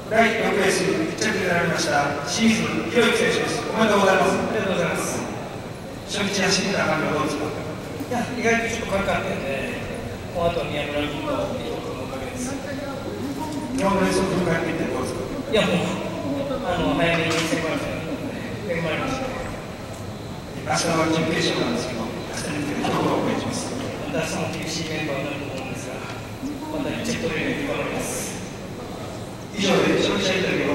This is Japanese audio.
第6レース1着になられました清水宏之選手です。おめでとうございます。 ありがとうございます。 初日走った感じはどうですか？ いや、意外とちょっと軽かったので、もうあとは宮村君と伊藤君のおかげです。 今日のレースを振り返ってみてどうですか？ いや、もう早めにセカンドで恵まれました。 明日は準決勝なんですけど、明日に向けてどうお願いします。 また明日も厳しいメンバーになると思うんですが、またチェックレールに頑張ります。 以上で消費者インタビューを